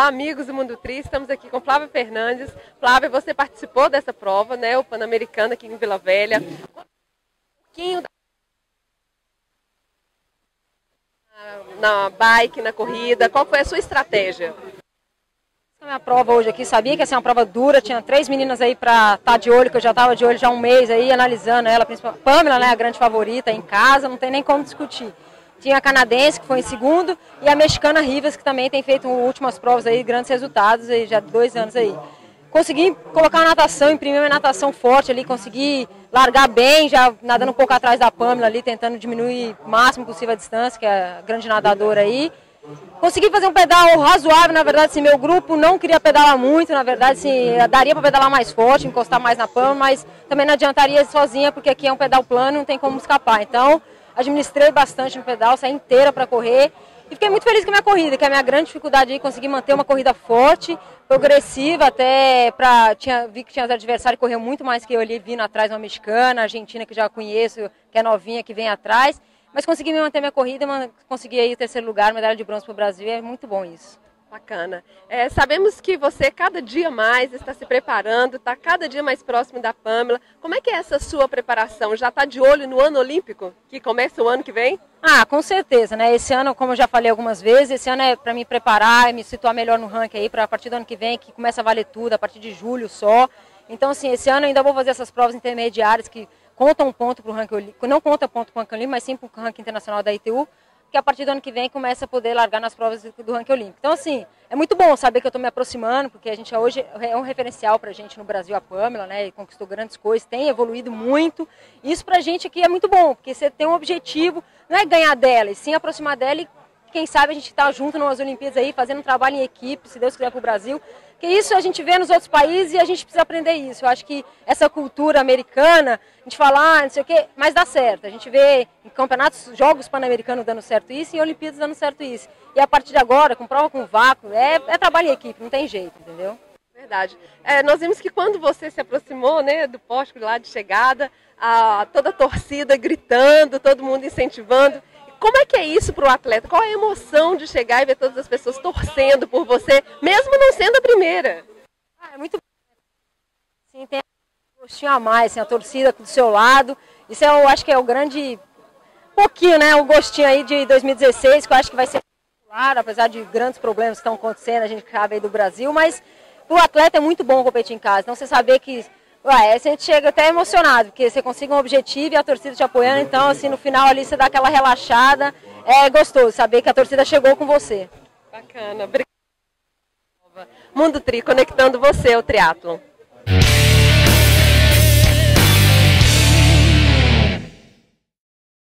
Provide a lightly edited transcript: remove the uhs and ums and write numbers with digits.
amigos do Mundo Tri, estamos aqui com Flávia Fernandes. Flávia, você participou dessa prova, né? O Pan-Americano aqui em Vila Velha. Na bike, na corrida, qual foi a sua estratégia? A minha prova hoje aqui, sabia que ia ser uma prova dura, tinha 3 meninas aí pra estar de olho, que eu já estava de olho já há um mês aí, analisando ela, principalmente Pamela, né, a grande favorita em casa, não tem nem como discutir. Tinha a canadense, que foi em segundo, e a mexicana Rivas, que também tem feito últimas provas aí, grandes resultados, aí, já há 2 anos aí. Consegui colocar a natação, imprimir uma natação forte ali, consegui largar bem, já nadando um pouco atrás da Pamela ali, tentando diminuir o máximo possível a distância, que é a grande nadadora aí. Consegui fazer um pedal razoável, na verdade, assim, meu grupo não queria pedalar muito, na verdade, assim, daria para pedalar mais forte, encostar mais na Pamela, mas também não adiantaria sozinha, porque aqui é um pedal plano, não tem como escapar. Então, administrei bastante no pedal, saí inteira para correr e fiquei muito feliz com a minha corrida, que é a minha grande dificuldade aí, conseguir manter uma corrida forte, progressiva, até vi que tinha os adversários que corriam muito mais que eu ali, vindo atrás, uma mexicana, argentina que já conheço, que é novinha, que vem atrás, mas consegui me manter minha corrida, consegui aí o 3º lugar, medalha de bronze para o Brasil, e é muito bom isso. Bacana. Sabemos que você cada dia mais está se preparando, está cada dia mais próximo da Pamela. Como é que é essa sua preparação? Já está de olho no ano olímpico, que começa o ano que vem? Ah, com certeza, né? Esse ano, como eu já falei algumas vezes, esse ano é para me preparar e me situar melhor no ranking aí, para a partir do ano que vem, que começa a valer tudo, a partir de julho só. Então, assim, esse ano eu ainda vou fazer essas provas intermediárias que contam um ponto para o ranking olímpico, não conta ponto para o ranking olímpico, mas sim para o ranking internacional da ITU, que a partir do ano que vem começa a poder largar nas provas do ranking olímpico. Então, assim, é muito bom saber que eu estou me aproximando, porque a gente hoje é um referencial para a gente no Brasil, a Pamela, né, e conquistou grandes coisas, tem evoluído muito. Isso para a gente aqui é muito bom, porque você tem um objetivo, não é ganhar dela, e sim aproximar dela e quem sabe a gente está junto nas Olimpíadas aí, fazendo um trabalho em equipe, se Deus quiser, para o Brasil. Que isso a gente vê nos outros países e a gente precisa aprender isso. Eu acho que essa cultura americana, a gente fala, não sei o quê, mas dá certo. A gente vê em campeonatos, jogos pan-americanos dando certo isso e em Olimpíadas dando certo isso. E a partir de agora, com prova com vácuo, é trabalho em equipe, não tem jeito, entendeu? Verdade. Nós vimos que quando você se aproximou, né, do poste lá de chegada, toda a torcida gritando, todo mundo incentivando. Como é que é isso para o atleta? Qual é a emoção de chegar e ver todas as pessoas torcendo por você, mesmo não sendo a primeira? É muito bom. Sim, tem um gostinho a mais, assim, a torcida do seu lado. Isso eu acho que é o grande pouquinho, né? O gostinho aí de 2016, que eu acho que vai ser popular, apesar de grandes problemas que estão acontecendo, a gente que sabe aí do Brasil, mas para o atleta é muito bom competir em casa. Então você saber que a gente chega até emocionado, porque você consegue um objetivo e a torcida te apoiando, então assim, no final ali você dá aquela relaxada, é gostoso saber que a torcida chegou com você. Bacana, obrigada. Mundo Tri, conectando você ao triatlon.